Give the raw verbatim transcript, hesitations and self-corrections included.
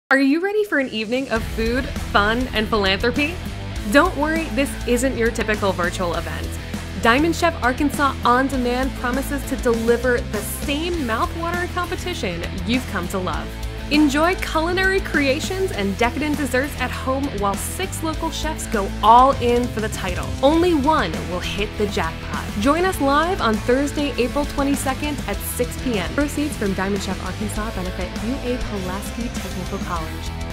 Are you ready for an evening of food, fun, and philanthropy? Don't worry, this isn't your typical virtual event. Diamond Chef Arkansas On Demand promises to deliver the same mouthwatering competition you've come to love. Enjoy culinary creations and decadent desserts at home while six local chefs go all in for the title. Only one will hit the jackpot. Join us live on Thursday, April twenty-second at six p m Proceeds from Diamond Chef Arkansas benefit U A Pulaski Technical College.